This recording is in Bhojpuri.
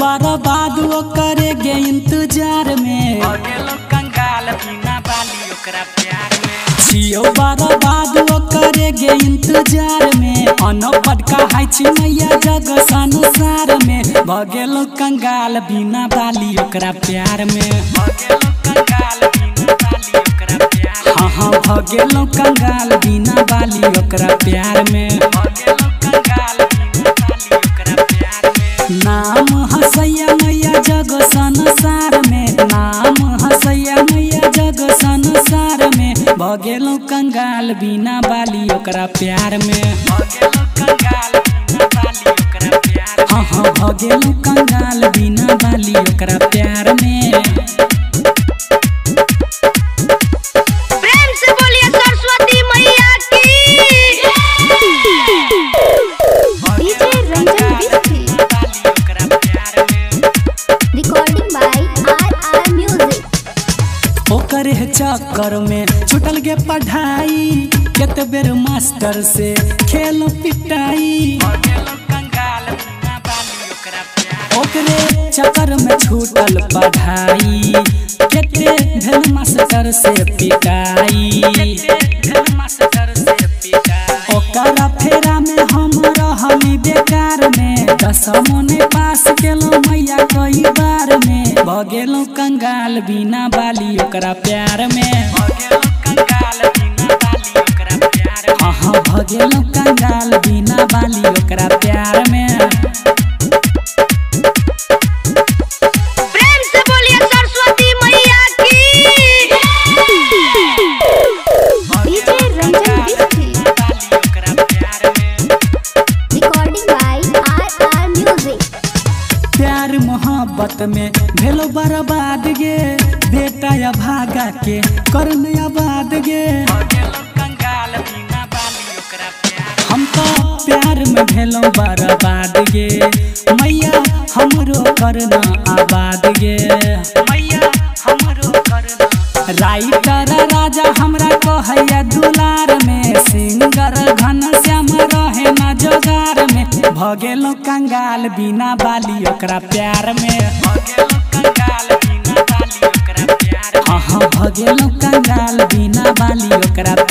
बर्बाद करेगे इंतजार में कंगाल बिना बाली ओकरा प्यार में छियो बर्बाद करेगे इंतजार में अनपढ़ कहाई छी मैया जग संसार में भगेलो कंगाल बिना बाली ओकरा प्यार में कंगाल बिना बाली ओकरा प्यार हाँ हाँ भगेलो कंगाल बिना बाली ओकरा प्यार में कंगाल बिना बाली ओकरा प्यार में नाम हसैया मैया जग संसार में नाम हसैया मैया जग संसार में भगेलो कंगाल बिना बाली ओकरा प्यार में कंगाल बिना बाली ओकरा प्यार हाँ हाँ भगेलो कंगाल बिना बाली ओकरा प्यार में। प्रेम से बोलिए सरस्वती मैया की। DJ Ranjan Biski recording by R music. ओकरे चक्कर में छुटल गे पढ़ाई केते बेर मास्टर से खेल पिटाई कंगाल बिना बाली ओकरा प्यार ओकरे चक्कर में छूटल पढ़ाई केते भेल मास्टर से पिटाई मास्टर से पिटाई ओकरा फेरा में हम रहली बेकार में दसमों ने पास केलो मैया कई बार में भगेलो कंगाल बिना बाली ओकरा प्यार में कंगाल बिना बाली ओकरा प्यार हाँ हाँ भगेलो कंगाल बिना बाली ओकरा प्यार में। प्रेम से बोलिए सरस्वती मैया की। डीजे रंजन बिस्की बाली ओकरा प्यार में रिकॉर्डिंग बाय आर म्यूजिक। प्यार मोहब्बत में भेलो बर्बाद गे बेटा या भागा के करन आबाद गे कंगाल बिना बाली ओकरा प्यार हम तो प्यार में भेलो बर्बाद गे मैया हमरो करना आबाद गे मैया हमरो करना राइटर राजा हमरा कहैया दुलार में सिंगर घन श्याम रहे ना जोगार में भगेलो कंगाल बिना बाली ओकरा प्यार में कंगाल बिना बाली ओकरा प्यार हाँ हाँ भगेलो कंगाल बिना बाली ओकरा